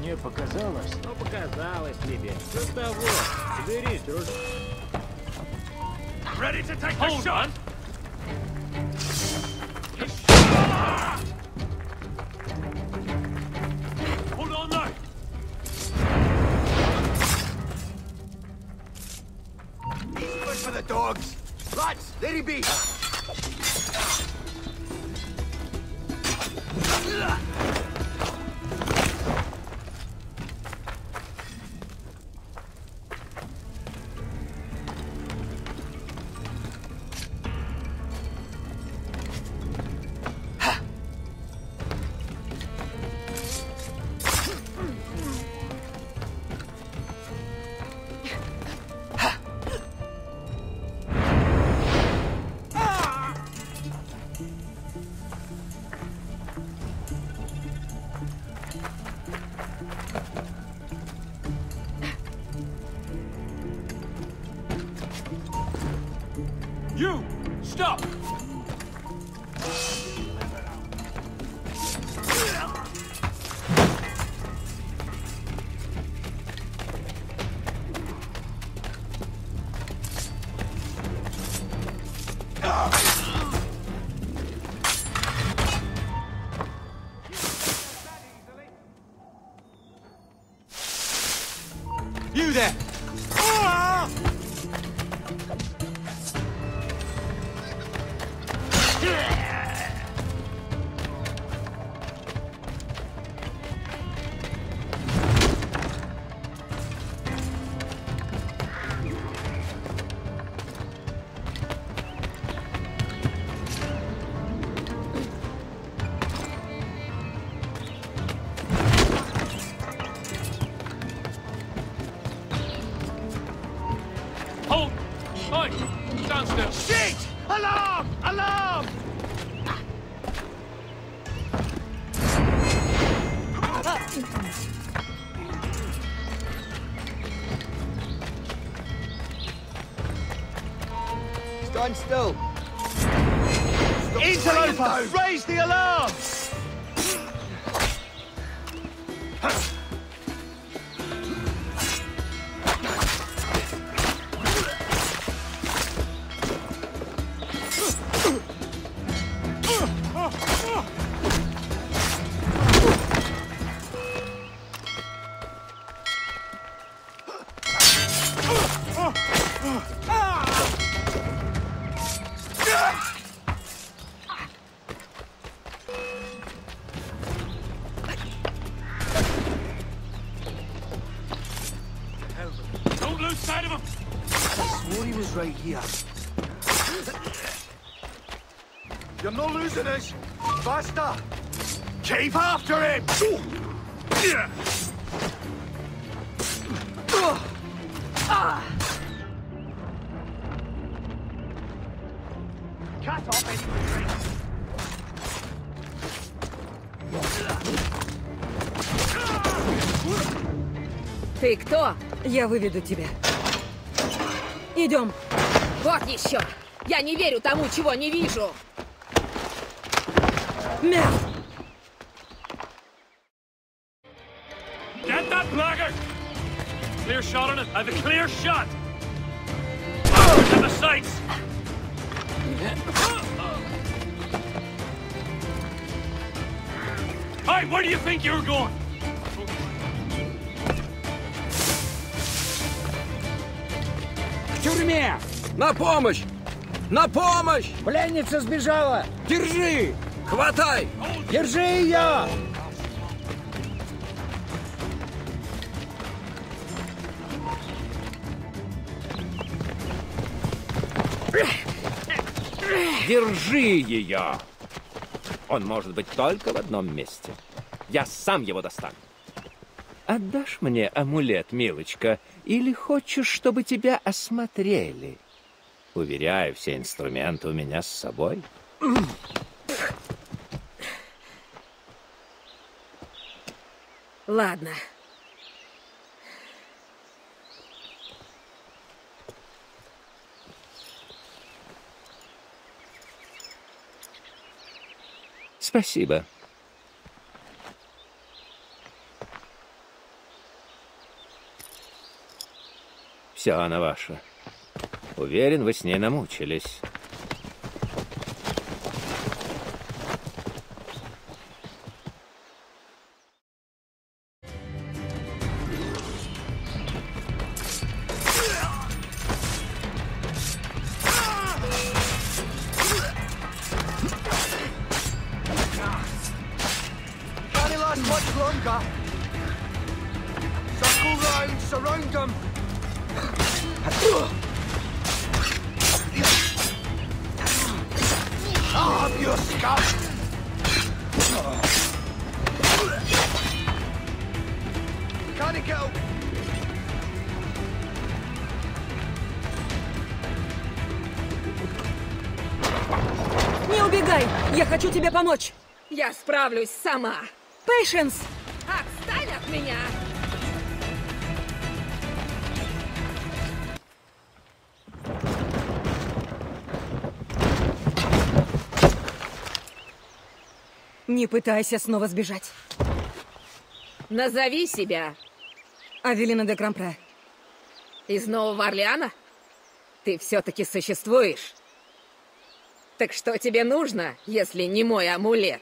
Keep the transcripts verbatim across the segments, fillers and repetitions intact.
Мне показалось. Ну, показалось тебе. Что того? Соберись, дружок. Ready to take a shot? Hold on now. He's good for the dogs. Lads, there he be. You! Stop! You there! Hold! Oi! Stand still! Shit! Alarm! Alarm! Stand still. Interloper! Raise the alarm! Don't lose sight of him! I swore he was right here. You're not losing us! Faster! Keep after him! Cut off any retreat! Ты кто? Я выведу тебя. Идем. Вот еще! Я не верю тому, чего не вижу! Мяу! Get that blackguard! Clear shot on it. I have a clear shot! Have the sights! Hey, where do you think you're going? В тюрьме! На помощь! На помощь! Пленница сбежала! Держи! Хватай! Держи ее! Держи ее! Он может быть только в одном месте. Я сам его достану. Отдашь мне амулет, милочка, или хочешь, чтобы тебя осмотрели? Уверяю, все инструменты у меня с собой. Ладно. Спасибо. Все она ваша. Уверен, вы с ней намучились. Can't last much longer. Circle round, surround them. I'll have your scalp. Can't get out. Не убегай! Я хочу тебе помочь! Я справлюсь сама. Пейшенс! Отстань от меня! Не пытайся снова сбежать. Назови себя. Авелина де Крампре. Из Нового Орлеана? Ты все-таки существуешь? Так что тебе нужно, если не мой амулет?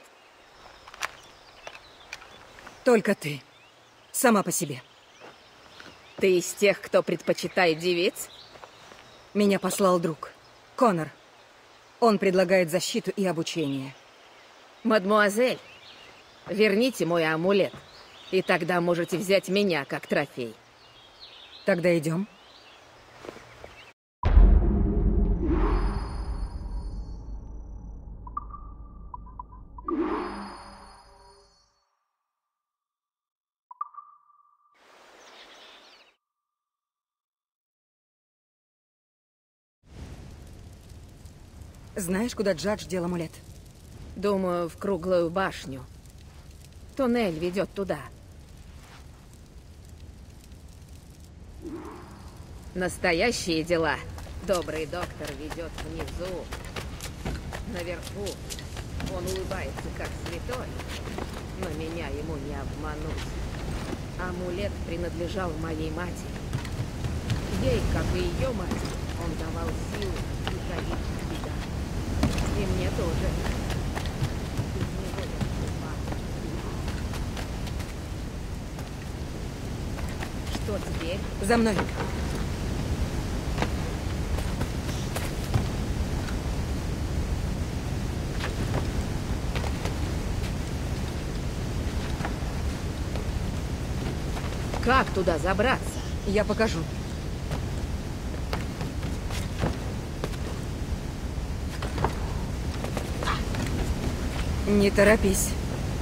Только ты. Сама по себе. Ты из тех, кто предпочитает девиц? Меня послал друг. Конор. Он предлагает защиту и обучение. Мадмуазель, верните мой амулет, и тогда можете взять меня как трофей. Тогда идем. Знаешь, куда Джадж дел амулет? Думаю, в круглую башню. Туннель ведет туда. Настоящие дела добрый доктор ведет внизу. Наверху он улыбается, как святой, но меня ему не обмануть. Амулет принадлежал моей матери. Ей, как и ее матери, он давал силу и зависит беда. И мне тоже. Что теперь? За мной. Как туда забраться? Я покажу. Не торопись.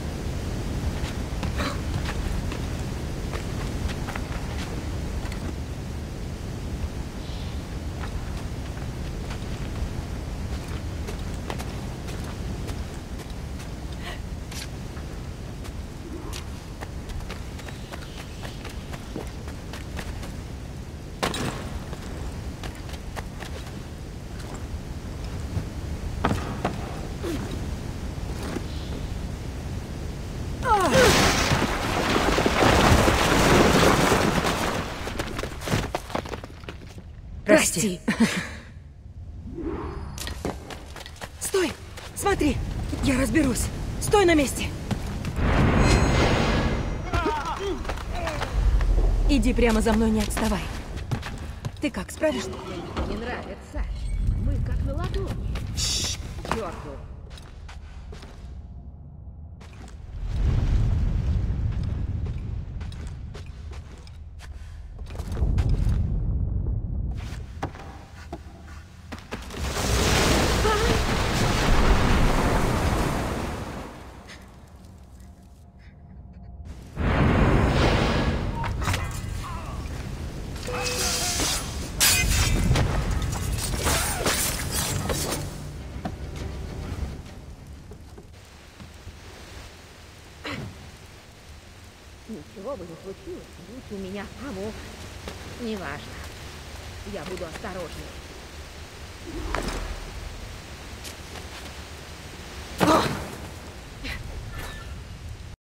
Прости. Стой! Смотри! Я разберусь. Стой на месте! Иди прямо за мной, не отставай. Ты как, справишься? Не нравится. Мы как на ладони. Чёрту. Ничего бы не случилось, будь у меня амулет. Неважно. Я буду осторожнее.